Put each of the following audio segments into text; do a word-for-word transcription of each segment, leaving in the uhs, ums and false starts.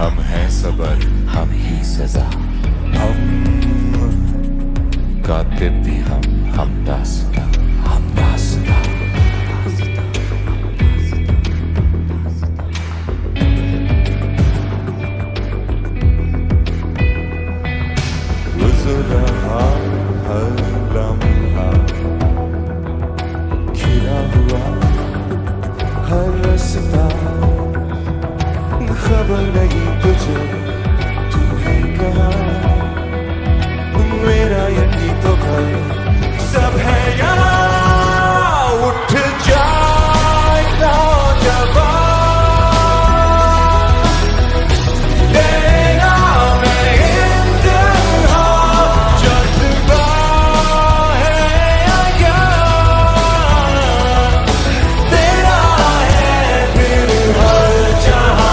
हम हैं सबर, हम ही सजा, हम कातिब भी हम, हम दास्ता, हम दास्ता। गुज़र रहा हर लम्हा, खिला हुआ हर रास्ता, खबर नहीं तुझे तू है कहाँ, मेरा यही तो घर सब है यहाँ। उठ जाग नौजवान, तेरा मैं इंतहा जज्बा है क्या, तेरा है फिर हर जहाँ।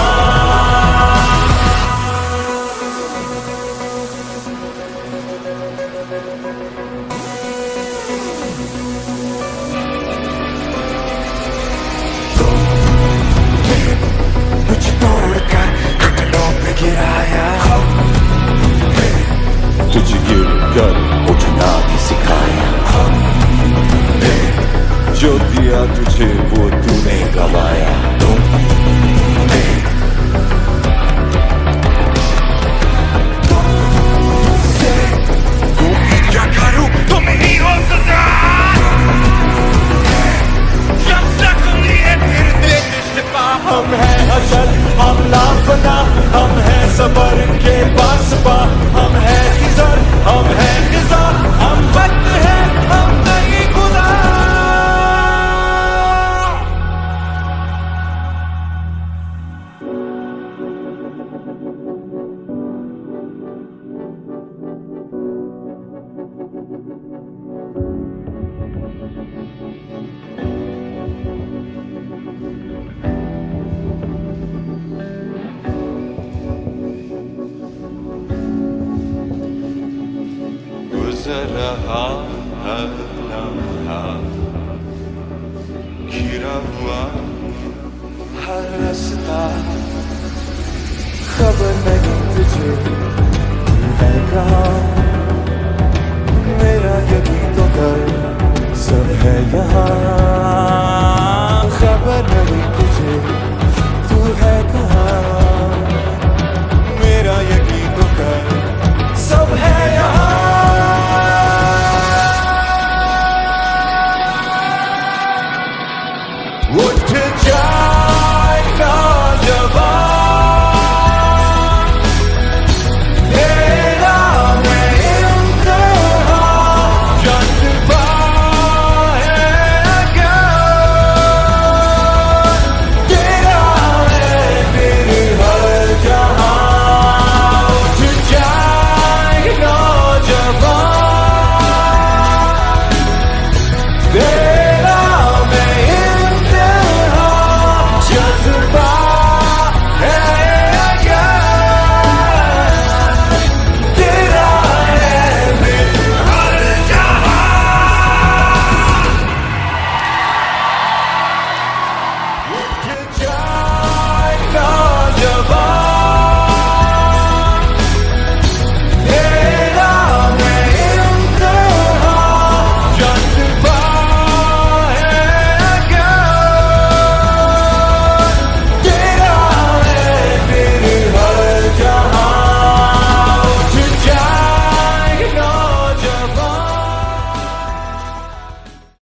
मुझे तोड़कर घुटनों पे गिराया, तुझे गिर कर उठना भी सिखाया, जो दिया तुझे वो तूने गवाया। तुमसे क्या करूं तुम ही हो सजा, जब जख्मी है फिर दे शिफा। हम हैं असल, हम लाफना, हम हैं सबर के बासबा, हम हैं खिजर, हम हैं खिजा, हम वक्त है, हम नहीं खुदा। गुज़र रहा हर लम्हा, घिरा हुआ हर रास्ता, खबर नहीं तुझे तू है कहाँ, मेरा यही तो घर सब है यहाँ।